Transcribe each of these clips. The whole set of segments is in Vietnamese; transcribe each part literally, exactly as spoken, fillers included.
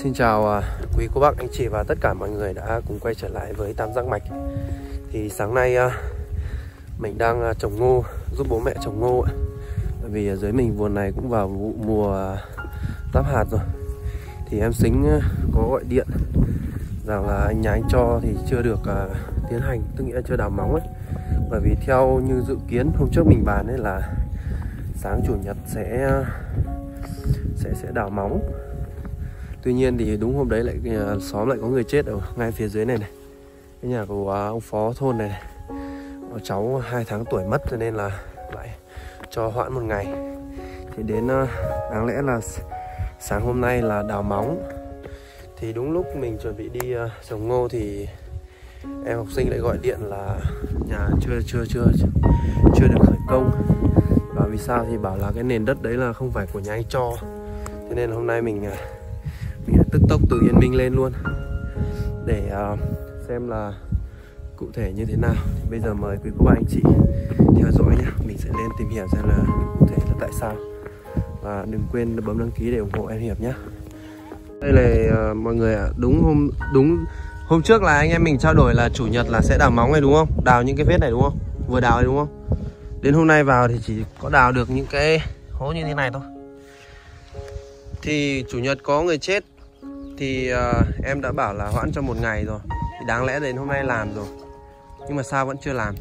Xin chào uh, quý cô bác, anh chị và tất cả mọi người đã cùng quay trở lại với Tam Giác Mạch. Thì sáng nay uh, mình đang uh, trồng ngô, giúp bố mẹ trồng ngô. Bởi vì ở dưới mình vườn này cũng vào vụ mùa lắp uh, hạt rồi. Thì em Sính uh, có gọi điện rằng là anh nhà anh cho thì chưa được uh, tiến hành, tức nghĩa là chưa đào móng ấy. Bởi vì theo như dự kiến hôm trước mình bàn ấy là sáng chủ nhật sẽ uh, sẽ sẽ đào móng. Tuy nhiên thì đúng hôm đấy lại xóm lại có người chết ở ngay phía dưới này này, cái nhà của ông phó thôn này, này. Cháu hai tháng tuổi mất cho nên là lại cho hoãn một ngày. Thì đến đáng lẽ là sáng hôm nay là đào móng. Thì đúng lúc mình chuẩn bị đi trồng ngô thì em học sinh lại gọi điện là nhà chưa chưa chưa chưa được khởi công. Và vì sao thì bảo là cái nền đất đấy là không phải của nhà anh cho. Thế nên là hôm nay mình mình đã tức tốc từ Yên Minh lên luôn để uh, xem là cụ thể như thế nào. Thì bây giờ mời quý cô bác anh chị theo dõi nhé. Mình sẽ lên tìm hiểu xem là cụ thể là tại sao. Và đừng quên bấm đăng ký để ủng hộ em Hiệp nhé. Đây là uh, mọi người ạ, đúng hôm đúng hôm trước là anh em mình trao đổi là chủ nhật là sẽ đào móng này đúng không? Đào những cái vết này đúng không? Vừa đào này đúng không? Đến hôm nay vào thì chỉ có đào được những cái hố như thế này thôi. Thì chủ nhật có người chết thì uh, em đã bảo là hoãn cho một ngày rồi. Thì đáng lẽ đến hôm nay làm rồi. Nhưng mà sao vẫn chưa làm?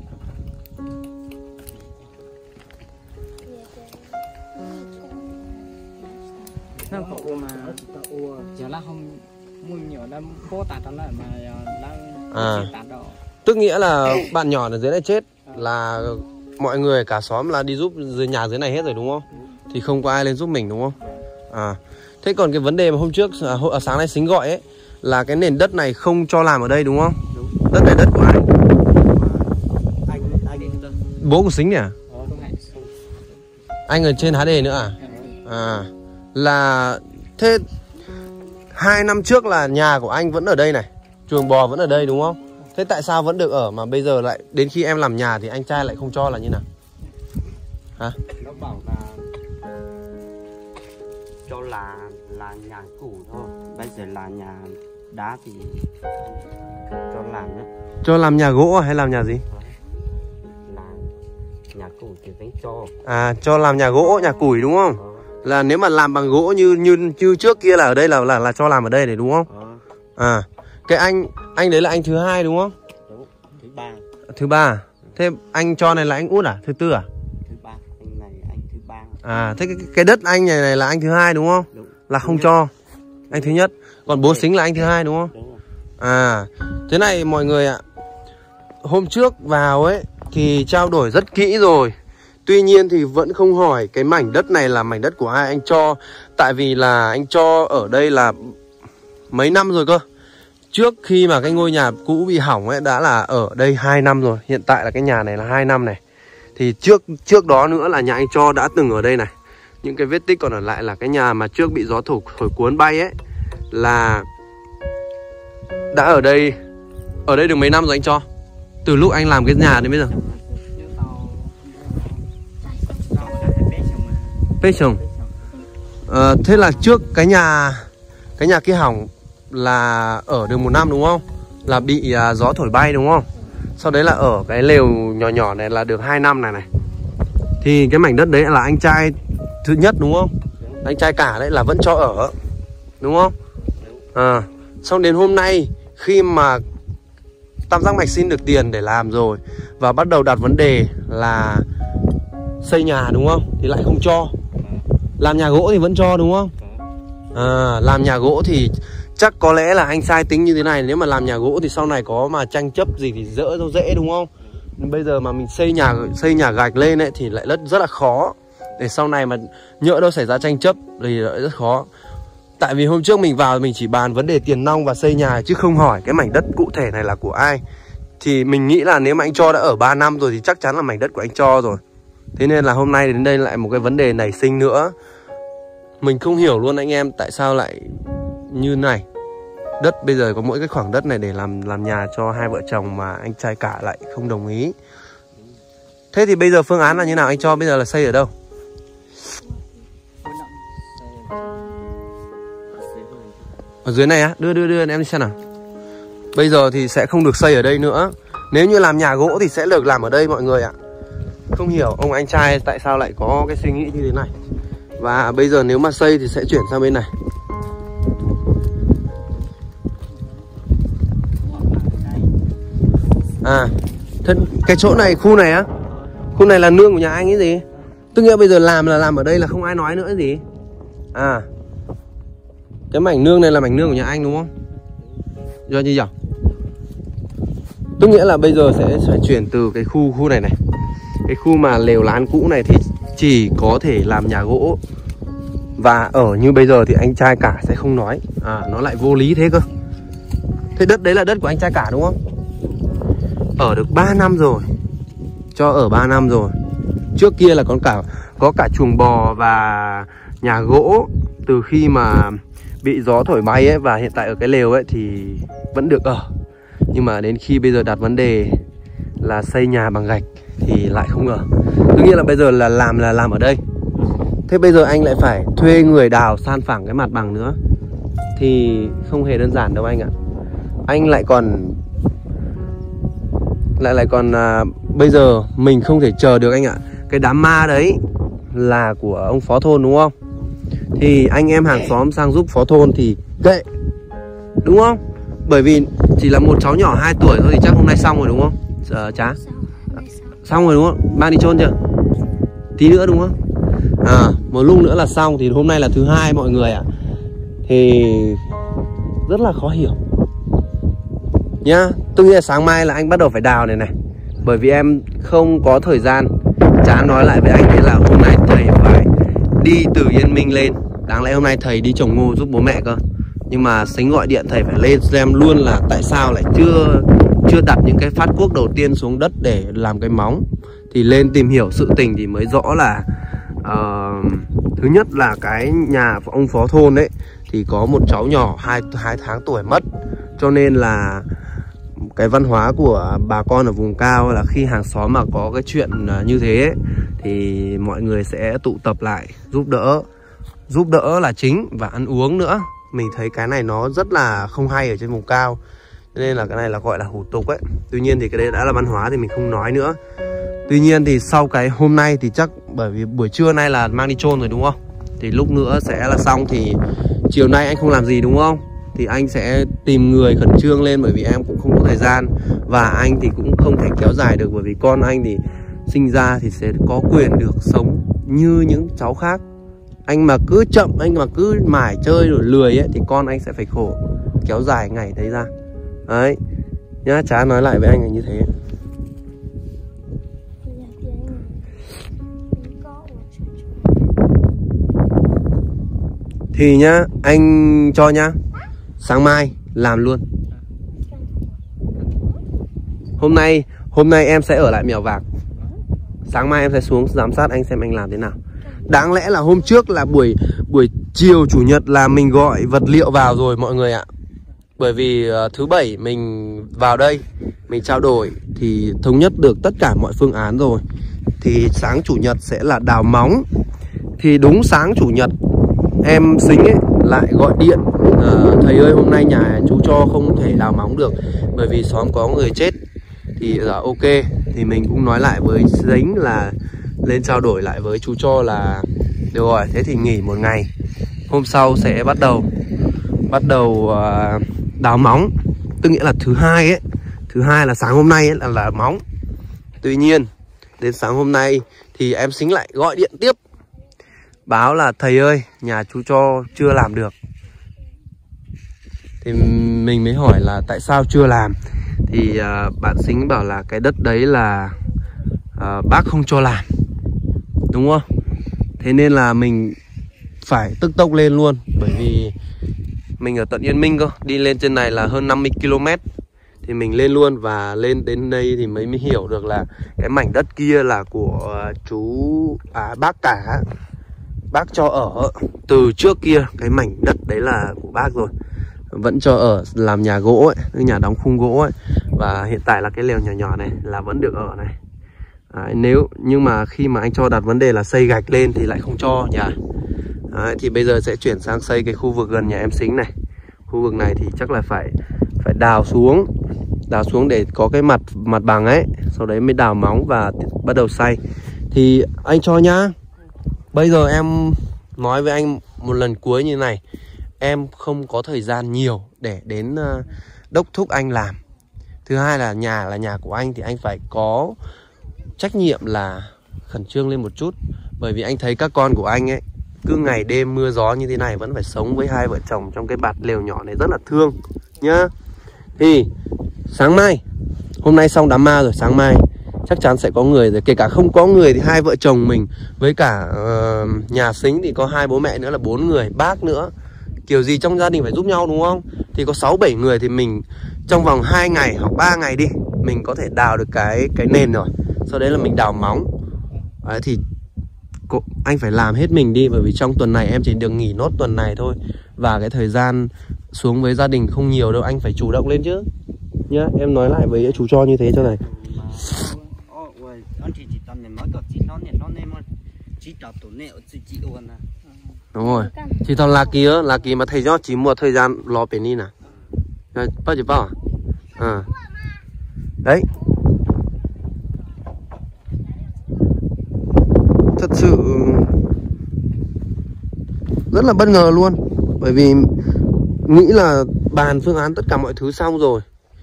Nó có mà giờ là không muốn nhiều là cố tạt nó lại mà đang à. tạt đó. Tức nghĩa là bạn nhỏ ở dưới này chết là mọi người cả xóm là đi giúp dưới nhà dưới này hết rồi đúng không? Thì không có ai lên giúp mình đúng không? À, thế còn cái vấn đề mà hôm trước à, sáng nay Sính gọi ấy là cái nền đất này không cho làm ở đây đúng không? Đúng. Đất này đất của ai? Anh, anh bố của Sính nhỉ? Anh ở trên hát đê nữa à? À, là thế hai năm trước là nhà của anh vẫn ở đây này, chuồng bò vẫn ở đây đúng không? Thế tại sao vẫn được ở mà bây giờ lại đến khi em làm nhà thì anh trai lại không cho là như nào? Hả? Nó bảo là cho là là nhà cũ thôi, bây giờ là nhà đá thì cho làm nữa. Cho làm nhà gỗ hay làm nhà gì? Là nhà cũ thì vẫn cho. À, cho làm nhà gỗ, nhà củi đúng không? Ờ. Là nếu mà làm bằng gỗ như như như trước kia là ở đây là là là cho làm ở đây để đúng không? Ờ. À, cái anh anh đấy là anh thứ hai đúng không? Đúng, thứ ba. Thứ ba. Thế anh cho này là anh út à? Thứ tư à? Thứ ba, anh này anh thứ ba. À, thế cái, cái đất anh này này là anh thứ hai đúng không? Đúng. Là không cho. Anh thứ nhất. Còn bố Sính là anh thứ hai đúng không? Đúng rồi. À, thế này mọi người ạ. Hôm trước vào ấy thì trao đổi rất kỹ rồi. Tuy nhiên thì vẫn không hỏi cái mảnh đất này là mảnh đất của ai anh cho. Tại vì là anh cho ở đây là mấy năm rồi cơ. Trước khi mà cái ngôi nhà cũ bị hỏng ấy đã là ở đây hai năm rồi. Hiện tại là cái nhà này là hai năm này. Thì trước trước đó nữa là nhà anh cho đã từng ở đây này. Những cái vết tích còn ở lại là cái nhà mà trước bị gió thổi, thổi cuốn bay ấy. Là đã ở đây. Ở đây được mấy năm rồi anh cho? Từ lúc anh làm cái nhà đến bây giờ. Pê chồng. À, thế là trước cái nhà Cái nhà kia hỏng là ở được một năm đúng không? Là bị à, gió thổi bay đúng không? Sau đấy là ở cái lều nhỏ nhỏ này là được hai năm này này. Thì cái mảnh đất đấy là anh trai thứ nhất đúng không? Anh trai cả đấy là vẫn cho ở. Đúng không? À, xong đến hôm nay khi mà Tam Giác Mạch xin được tiền để làm rồi và bắt đầu đặt vấn đề là xây nhà đúng không? Thì lại không cho. Làm nhà gỗ thì vẫn cho đúng không? À, làm nhà gỗ thì chắc có lẽ là anh sai tính như thế này. Nếu mà làm nhà gỗ thì sau này có mà tranh chấp gì thì dỡ dâu dễ đúng không? Nhưng bây giờ mà mình xây nhà xây nhà gạch lên ấy thì lại rất rất là khó. Để sau này mà nhỡ đâu xảy ra tranh chấp thì lại rất khó. Tại vì hôm trước mình vào mình chỉ bàn vấn đề tiền nong và xây nhà chứ không hỏi cái mảnh đất cụ thể này là của ai. Thì mình nghĩ là nếu mà anh cho đã ở ba năm rồi thì chắc chắn là mảnh đất của anh cho rồi. Thế nên là hôm nay đến đây lại một cái vấn đề nảy sinh nữa. Mình không hiểu luôn anh em tại sao lại như này. Đất bây giờ có mỗi cái khoảng đất này để làm làm nhà cho hai vợ chồng mà anh trai cả lại không đồng ý. Thế thì bây giờ phương án là như nào? Anh cho bây giờ là xây ở đâu? Ở dưới này á, đưa đưa đưa em đi xem nào. Bây giờ thì sẽ không được xây ở đây nữa. Nếu như làm nhà gỗ thì sẽ được làm ở đây mọi người ạ. Không hiểu ông anh trai tại sao lại có cái suy nghĩ như thế này. Và bây giờ nếu mà xây thì sẽ chuyển sang bên này. À, thật, cái chỗ này, khu này á, khu này là nương của nhà anh ấy gì? Tức nghĩa bây giờ làm là làm ở đây là không ai nói nữa gì? À, cái mảnh nương này là mảnh nương của nhà anh đúng không? Do như vậy. Tức nghĩa là bây giờ sẽ phải chuyển từ cái khu khu này này, cái khu mà lều lán cũ này thì chỉ có thể làm nhà gỗ. Và ở như bây giờ thì anh trai cả sẽ không nói. À, nó lại vô lý thế cơ. Thế đất đấy là đất của anh trai cả đúng không? Ở được ba năm rồi. Cho ở ba năm rồi. Trước kia là có cả có cả chuồng bò và nhà gỗ từ khi mà bị gió thổi bay ấy. Và hiện tại ở cái lều ấy thì vẫn được ở. Nhưng mà đến khi bây giờ đặt vấn đề là xây nhà bằng gạch thì lại không ở. Tất nhiên là bây giờ là làm là làm ở đây. Thế bây giờ anh lại phải thuê người đào san phẳng cái mặt bằng nữa thì không hề đơn giản đâu anh ạ. Anh lại còn Lại lại còn à, bây giờ mình không thể chờ được anh ạ. Cái đám ma đấy là của ông phó thôn đúng không? Thì anh em hàng xóm sang giúp phó thôn thì kệ, đúng không? Bởi vì chỉ là một cháu nhỏ hai tuổi thôi thì chắc hôm nay xong rồi đúng không? Ờ, chá xong rồi đúng không? Mang đi chôn chưa? Tí nữa đúng không? À, một lúc nữa là xong. Thì hôm nay là thứ hai mọi người ạ. Thì rất là khó hiểu nhá. Tôi nghĩ là sáng mai là anh bắt đầu phải đào này này. Bởi vì em không có thời gian. Chán nói lại với anh ấy là hôm nay thầy phải đi từ Yên Minh lên. Đáng lẽ hôm nay thầy đi trồng ngô giúp bố mẹ cơ. Nhưng mà Sính gọi điện thầy phải lên xem luôn là tại sao lại chưa chưa đặt những cái phát cuốc đầu tiên xuống đất để làm cái móng. Thì lên tìm hiểu sự tình thì mới rõ là uh, thứ nhất là cái nhà của ông phó thôn đấy thì có một cháu nhỏ hai, hai tháng tuổi mất. Cho nên là cái văn hóa của bà con ở vùng cao là khi hàng xóm mà có cái chuyện như thế ấy, thì mọi người sẽ tụ tập lại giúp đỡ. Giúp đỡ là chính và ăn uống nữa. Mình thấy cái này nó rất là không hay ở trên vùng cao. Cho nên là cái này là gọi là hủ tục ấy. Tuy nhiên thì cái đấy đã là văn hóa thì mình không nói nữa. Tuy nhiên thì sau cái hôm nay thì chắc bởi vì buổi trưa nay là mang đi chôn rồi đúng không? Thì lúc nữa sẽ là xong. Thì chiều nay anh không làm gì đúng không? Thì anh sẽ tìm người khẩn trương lên. Bởi vì em cũng không có thời gian. Và anh thì cũng không thể kéo dài được. Bởi vì con anh thì sinh ra thì sẽ có quyền được sống như những cháu khác. Anh mà cứ chậm, anh mà cứ mải chơi rồi lười ấy thì con anh sẽ phải khổ, kéo dài ngày đấy ra. Đấy nhá, Trá nói lại với anh là như thế. Thì nhá, anh cho nhá, sáng mai làm luôn. Hôm nay Hôm nay em sẽ ở lại Mèo Vạc. Sáng mai em sẽ xuống giám sát anh xem anh làm thế nào. Đáng lẽ là hôm trước là buổi buổi chiều chủ nhật là mình gọi vật liệu vào rồi mọi người ạ. Bởi vì uh, thứ bảy mình vào đây mình trao đổi thì thống nhất được tất cả mọi phương án rồi. Thì sáng chủ nhật sẽ là đào móng. Thì đúng sáng chủ nhật em Sính ấy lại gọi điện uh, thầy ơi hôm nay nhà chú cho không thể đào móng được bởi vì xóm có người chết. Thì uh, ok, thì mình cũng nói lại với Sính là lên trao đổi lại với chú cho là được rồi, thế thì nghỉ một ngày. Hôm sau sẽ bắt đầu Bắt đầu uh, đào móng. Tức nghĩa là thứ hai ấy Thứ hai là sáng hôm nay ấy là, là móng. Tuy nhiên đến sáng hôm nay thì em Sính lại gọi điện tiếp báo là thầy ơi nhà chú cho chưa làm được. Thì mình mới hỏi là tại sao chưa làm. Thì uh, bạn Sính bảo là cái đất đấy là uh, bác không cho làm, đúng không? Thế nên là mình phải tức tốc lên luôn. Bởi vì mình ở tận Yên Minh cơ, đi lên trên này là hơn năm mươi ki lô mét. Thì mình lên luôn. Và lên đến đây thì mới mới hiểu được là cái mảnh đất kia là của chú à, bác cả. Bác cho ở từ trước kia. Cái mảnh đất đấy là của bác rồi, vẫn cho ở làm nhà gỗ ấy, nhà đóng khung gỗ ấy. Và hiện tại là cái lều nhỏ nhỏ này là vẫn được ở này. Đấy, nếu nhưng mà khi mà anh cho đặt vấn đề là xây gạch lên thì lại không cho nhỉ. Đấy, thì bây giờ sẽ chuyển sang xây cái khu vực gần nhà em Sính này. Khu vực này thì chắc là phải phải đào xuống, đào xuống để có cái mặt mặt bằng ấy, sau đấy mới đào móng và bắt đầu xay. Thì anh cho nhá. Bây giờ em nói với anh một lần cuối như này, em không có thời gian nhiều để đến uh, đốc thúc anh làm. Thứ hai là nhà là nhà của anh thì anh phải có trách nhiệm là khẩn trương lên một chút. Bởi vì anh thấy các con của anh ấy cứ ngày đêm mưa gió như thế này vẫn phải sống với hai vợ chồng trong cái bạt lều nhỏ này, rất là thương nhá. Thì sáng mai, hôm nay xong đám ma rồi, sáng mai chắc chắn sẽ có người rồi. Kể cả không có người thì hai vợ chồng mình với cả uh, nhà Sính thì có hai bố mẹ nữa là bốn người, bác nữa. Kiểu gì trong gia đình phải giúp nhau đúng không? Thì có sáu bảy người thì mình trong vòng hai ngày hoặc ba ngày đi, mình có thể đào được cái cái nền rồi. Sau đấy là mình đào móng. Đấy, thì anh phải làm hết mình đi, bởi vì trong tuần này em chỉ được nghỉ nốt tuần này thôi. Và cái thời gian xuống với gia đình không nhiều đâu, anh phải chủ động lên chứ nhá. Em nói lại với chú cho như thế cho này. Đúng rồi, thì thằng là kia là kia mà thầy cho chỉ một thời gian lo bên đi nè. Bao nhiêu bao à? À. Đấy. Thật sự rất là bất ngờ luôn. Bởi vì nghĩ là bàn phương án tất cả mọi thứ xong rồi,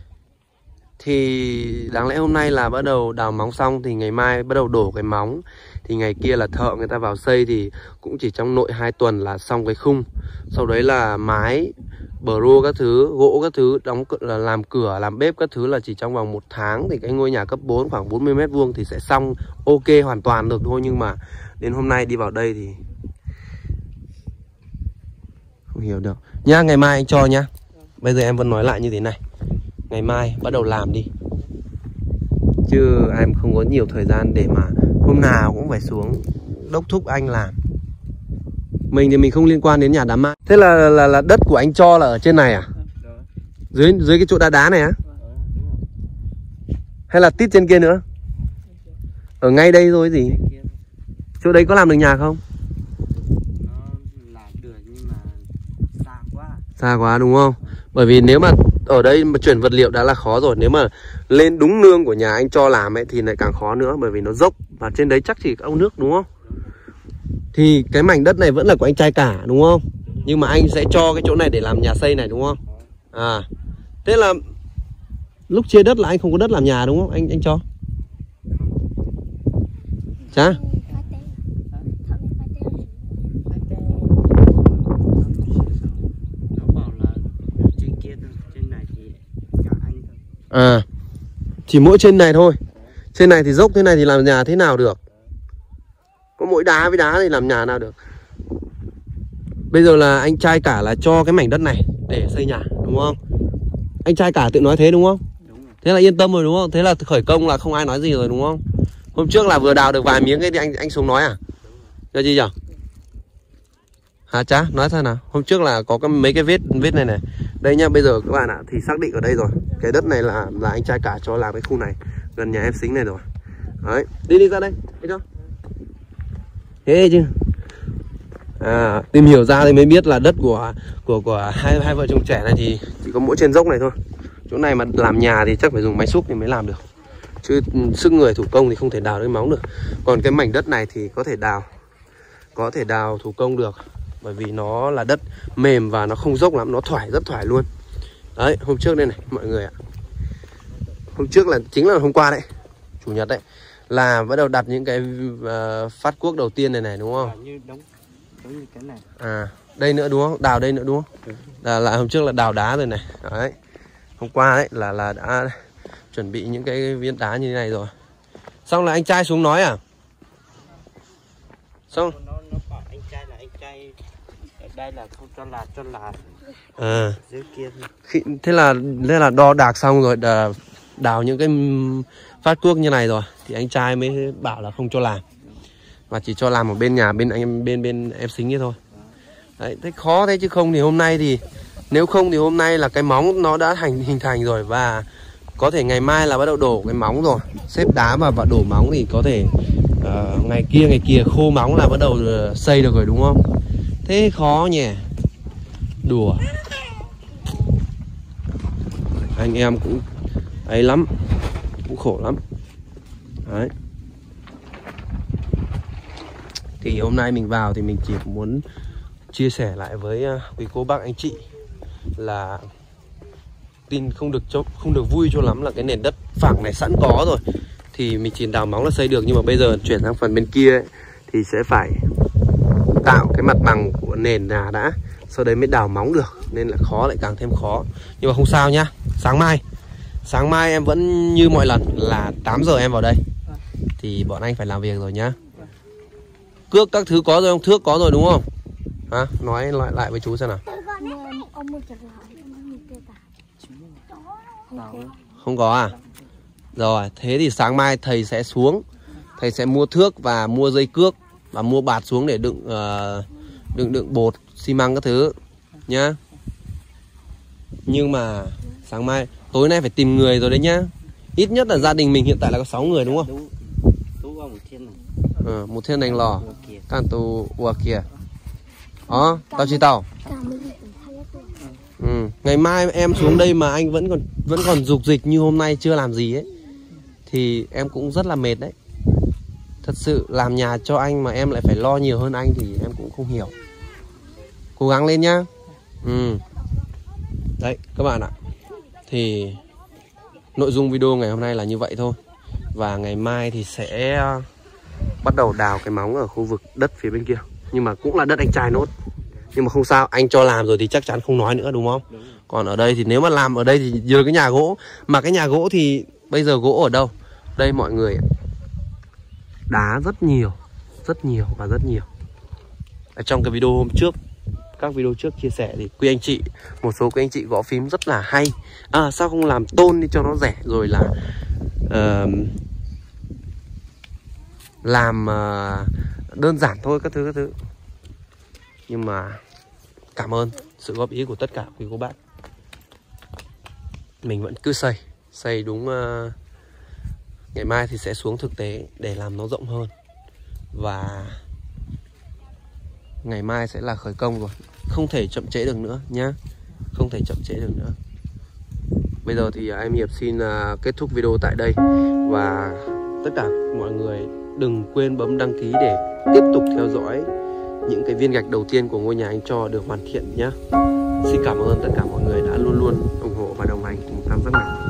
thì đáng lẽ hôm nay là bắt đầu đào móng xong, thì ngày mai bắt đầu đổ cái móng, thì ngày kia là thợ người ta vào xây, thì cũng chỉ trong nội hai tuần là xong cái khung. Sau đấy là mái, bờ rô các thứ, gỗ các thứ, đóng là làm cửa, làm bếp các thứ là chỉ trong vòng một tháng thì cái ngôi nhà cấp bốn khoảng bốn mươi mét vuông thì sẽ xong ok hoàn toàn được thôi. Nhưng mà đến hôm nay đi vào đây thì không hiểu được. Nhá, ngày mai anh cho nhá. Bây giờ em vẫn nói lại như thế này. Ngày mai bắt đầu làm đi. Chứ em không có nhiều thời gian để mà hôm nào cũng phải xuống đốc thúc anh làm. Mình thì mình không liên quan đến nhà đám ma. Thế là, là là đất của anh cho là ở trên này à? Dưới dưới cái chỗ đá đá này á? Hay là tít trên kia nữa? Ở ngay đây thôi gì? Chỗ đấy có làm được nhà không? Xa quá đúng không? Bởi vì nếu mà ở đây mà chuyển vật liệu đã là khó rồi, nếu mà lên đúng nương của nhà anh cho làm ấy thì lại càng khó nữa, bởi vì nó dốc và trên đấy chắc chỉ ao nước đúng không? Thì cái mảnh đất này vẫn là của anh trai cả đúng không? Nhưng mà anh sẽ cho cái chỗ này để làm nhà xây này đúng không? À, thế là lúc chia đất là anh không có đất làm nhà đúng không? Anh anh cho. Chả? À, chỉ mỗi trên này thôi. Trên này thì dốc thế này thì làm nhà thế nào được? Có mỗi đá với đá thì làm nhà nào được? Bây giờ là anh trai cả là cho cái mảnh đất này để xây nhà đúng không? Anh trai cả tự nói thế đúng không? Đúng rồi. Thế là yên tâm rồi đúng không? Thế là khởi công là không ai nói gì rồi đúng không? Hôm trước là vừa đào được vài miếng cái thì anh anh xuống nói à? Là gì nhỉ? Hả chá? Nói sao nào? Hôm trước là có cái, mấy cái vết vết này này. Đây nhá, bây giờ các bạn ạ, thì xác định ở đây rồi. Cái đất này là là anh trai cả cho làm cái khu này gần nhà em Sính này rồi. Đấy, đi đi ra đây, thấy không? Thế chứ. À, tìm hiểu ra thì mới biết là đất của của của hai hai vợ chồng trẻ này thì chỉ có mỗi trên dốc này thôi. Chỗ này mà làm nhà thì chắc phải dùng máy xúc thì mới làm được. Chứ sức người thủ công thì không thể đào được móng được. Còn cái mảnh đất này thì có thể đào có thể đào thủ công được, bởi vì nó là đất mềm và nó không dốc lắm, nó thoải, rất thoải luôn. Đấy, hôm trước đây này mọi người ạ. Hôm trước là chính là hôm qua đấy, chủ nhật đấy, là bắt đầu đặt những cái uh, phát cuốc đầu tiên này này đúng không? Như đóng, giống như cái này. À, đây nữa đúng không? Đào đây nữa đúng không? Ừ. Là, là hôm trước là đào đá rồi này. Đấy. Hôm qua đấy là là đã chuẩn bị những cái viên đá như thế này rồi. Xong là anh trai xuống nói à? Xong nó, nó bảo anh trai là anh trai ở đây là không cho là cho là à. Dưới kia Khi, thế là thế là đo đạc xong rồi đà, đào những cái phát cuốc như này rồi thì anh trai mới bảo là không cho làm, và chỉ cho làm ở bên nhà bên anh bên bên em Sính ấy thôi. Đấy, thế khó thế chứ không thì hôm nay thì nếu không thì hôm nay là cái móng nó đã thành hình thành rồi, và có thể ngày mai là bắt đầu đổ cái móng rồi, xếp đá vào và đổ móng thì có thể uh, ngày kia ngày kia khô móng là bắt đầu xây được rồi đúng không? Thế khó nhỉ, đùa. anh em cũng ấy lắm, cũng khổ lắm. Đấy. Thì hôm nay mình vào thì mình chỉ muốn chia sẻ lại với quý cô bác anh chị là tin không được cho không được vui cho lắm là cái nền đất phẳng này sẵn có rồi thì mình chỉ đào móng là xây được, nhưng mà bây giờ chuyển sang phần bên kia ấy, thì sẽ phải tạo cái mặt bằng của nền nhà đã, sau đấy mới đào móng được, nên là khó, lại càng thêm khó. Nhưng mà không sao nhá, sáng mai sáng mai em vẫn như mọi lần là tám giờ em vào đây thì bọn anh phải làm việc rồi nhá. Cước các thứ có rồi không? Thước có rồi đúng không? Hả? Nói lại lại với chú xem nào. Không có à? Rồi, thế thì sáng mai thầy sẽ xuống, thầy sẽ mua thước và mua dây cước và mua bạt xuống để đựng uh, đựng đựng bột, xi măng các thứ nhá. Nhưng mà sáng mai, tối nay phải tìm người rồi đấy nhá. Ít nhất là gia đình mình hiện tại là có sáu người đúng không? Ờ, một thiên đánh lò, can tù ua kìa. Đó, tao chỉ tao. Ừ. Ngày mai em xuống đây mà anh vẫn còn vẫn còn dục dịch như hôm nay chưa làm gì ấy thì em cũng rất là mệt đấy. Thật sự làm nhà cho anh mà em lại phải lo nhiều hơn anh thì em cũng không hiểu. Cố gắng lên nhá. Ừ. Đấy các bạn ạ. Thì nội dung video ngày hôm nay là như vậy thôi. Và ngày mai thì sẽ bắt đầu đào cái móng ở khu vực đất phía bên kia. Nhưng mà cũng là đất anh trai nốt. Nhưng mà không sao, anh cho làm rồi thì chắc chắn không nói nữa đúng không? Đúng. Còn ở đây thì nếu mà làm ở đây thì nhờ cái nhà gỗ. Mà cái nhà gỗ thì bây giờ gỗ ở đâu? Đây mọi người, đá rất nhiều, rất nhiều và rất nhiều. Ở trong cái video hôm trước, các video trước chia sẻ thì quý anh chị, một số quý anh chị gõ phím rất là hay. À sao không làm tôn đi cho nó rẻ, rồi là uh, làm uh, đơn giản thôi các thứ các thứ. Nhưng mà cảm ơn sự góp ý của tất cả quý cô bác. Mình vẫn cứ xây, xây đúng uh, ngày mai thì sẽ xuống thực tế để làm nó rộng hơn. Và ngày mai sẽ là khởi công rồi, không thể chậm trễ được nữa nhá. Không thể chậm trễ được nữa. Bây giờ thì em Hiệp xin uh, kết thúc video tại đây. Và tất cả mọi người đừng quên bấm đăng ký để tiếp tục theo dõi những cái viên gạch đầu tiên của ngôi nhà anh cho được hoàn thiện nhé. Xin cảm ơn tất cả mọi người đã luôn luôn ủng hộ và đồng hành cùng Tam Giác Mạch.